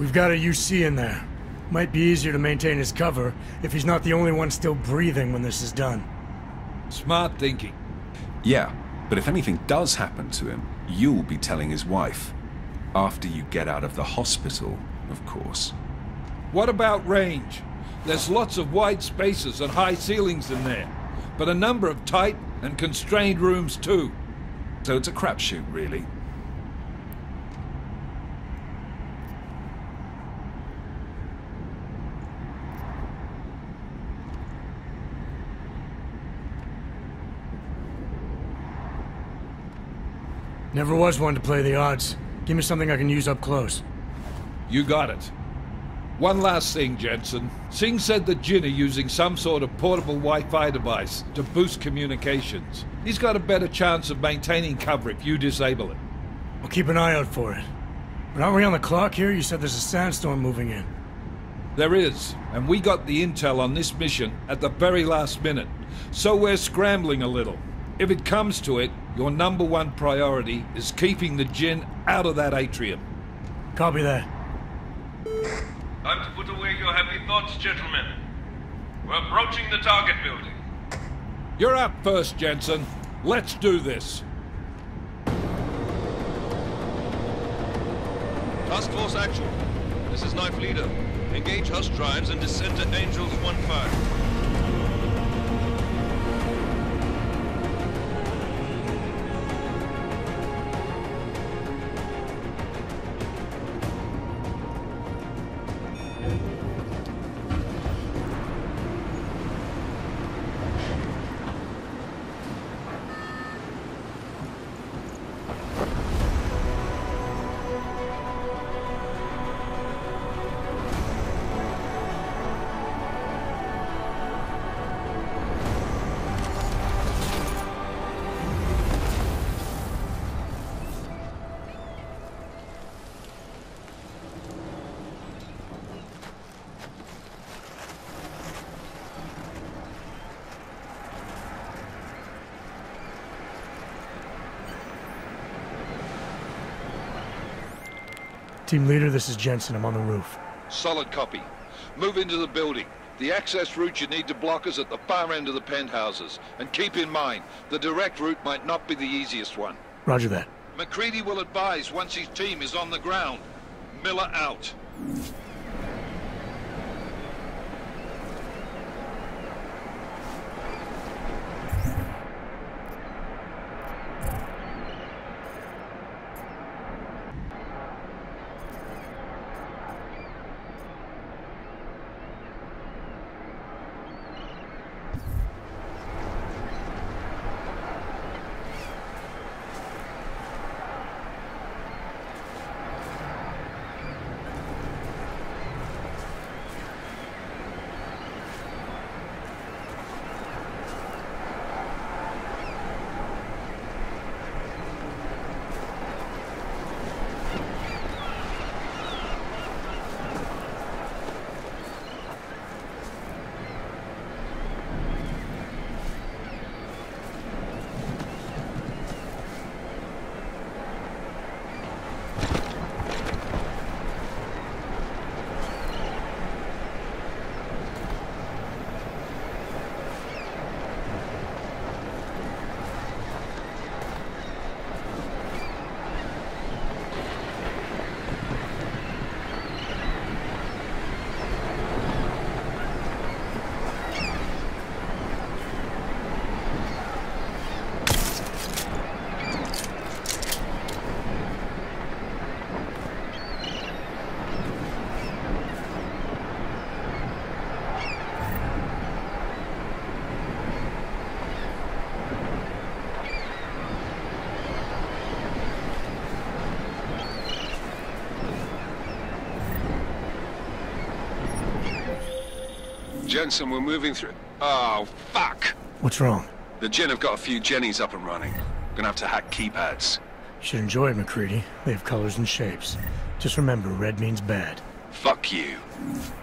We've got a UC in there. Might be easier to maintain his cover if he's not the only one still breathing when this is done. Smart thinking. Yeah, but if anything does happen to him, you'll be telling his wife. After you get out of the hospital, of course. What about range? There's lots of wide spaces and high ceilings in there, but a number of tight and constrained rooms too. So it's a crapshoot, really. Never was one to play the odds. Give me something I can use up close. You got it. One last thing, Jensen. Singh said the Jinn are using some sort of portable Wi-Fi device to boost communications. He's got a better chance of maintaining cover if you disable it. I'll keep an eye out for it. But aren't we on the clock here? You said there's a sandstorm moving in. There is, and we got the intel on this mission at the very last minute, so we're scrambling a little. If it comes to it, your #1 priority is keeping the Jinn out of that atrium. Copy that. Time to put away your heavy thoughts, gentlemen. We're approaching the target building. You're up first, Jensen. Let's do this. Task Force action. This is Knife Leader. Engage Hush drives and descend to Angels 1-5. Team leader, this is Jensen. I'm on the roof. Solid copy. Move into the building. The access route you need to block is at the far end of the penthouses. And keep in mind, the direct route might not be the easiest one. Roger that. McCready will advise once his team is on the ground. Miller out. Jensen, we're moving through... Oh, fuck! What's wrong? The Jinn have got a few Jennies up and running. Gonna have to hack keypads. You should enjoy it, McCready. They have colors and shapes. Just remember, red means bad. Fuck you.